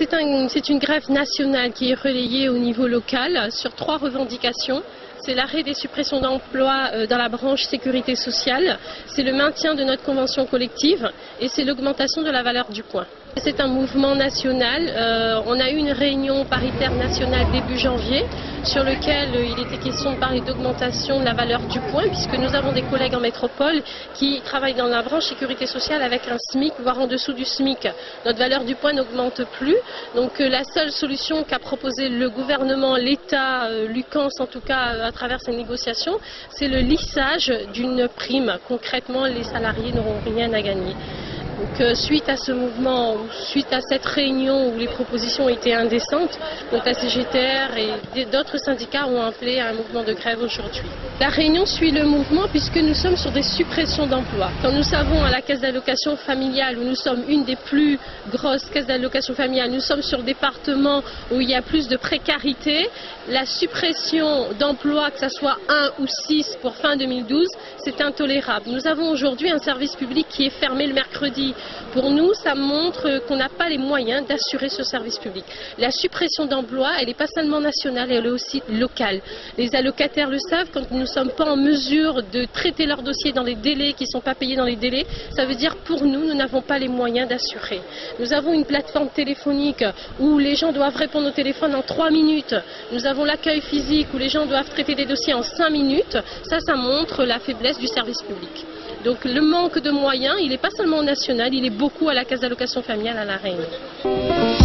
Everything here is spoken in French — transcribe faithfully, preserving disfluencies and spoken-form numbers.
c'est un, c'est une grève nationale qui est relayée au niveau local sur trois revendications. C'est l'arrêt des suppressions d'emplois dans la branche sécurité sociale, c'est le maintien de notre convention collective et c'est l'augmentation de la valeur du point. C'est un mouvement national. Euh, on a eu une réunion paritaire nationale début janvier sur lequel euh, il était question de parler d'augmentation de la valeur du point puisque nous avons des collègues en métropole qui travaillent dans la branche sécurité sociale avec un SMIC voire en dessous du SMIC. Notre valeur du point n'augmente plus. Donc euh, la seule solution qu'a proposé le gouvernement, l'État, euh, l'U C A S en tout cas euh, à travers ces négociations, c'est le lissage d'une prime. Concrètement, les salariés n'auront rien à gagner. Donc, euh, suite à ce mouvement, suite à cette réunion où les propositions étaient indécentes, donc la C G T R et d'autres syndicats ont appelé à un mouvement de grève aujourd'hui. La réunion suit le mouvement puisque nous sommes sur des suppressions d'emplois. Quand nous savons à la caisse d'allocation familiale où nous sommes une des plus grosses caisses d'allocation familiale, nous sommes sur des départements où il y a plus de précarité, la suppression d'emplois, que ce soit un ou six pour fin deux mille douze, c'est intolérable. Nous avons aujourd'hui un service public qui est fermé le mercredi. Pour nous, ça montre qu'on n'a pas les moyens d'assurer ce service public. La suppression d'emplois, elle n'est pas seulement nationale, elle est aussi locale. Les allocataires le savent, quand nous ne sommes pas en mesure de traiter leurs dossiers dans les délais, qui ne sont pas payés dans les délais, ça veut dire pour nous, nous n'avons pas les moyens d'assurer. Nous avons une plateforme téléphonique où les gens doivent répondre au téléphone en trois minutes. Nous avons l'accueil physique où les gens doivent traiter des dossiers en cinq minutes. Ça, ça montre la faiblesse du service public. Donc le manque de moyens, il n'est pas seulement national, il est beaucoup à la caisse d'allocation familiale à La Réunion.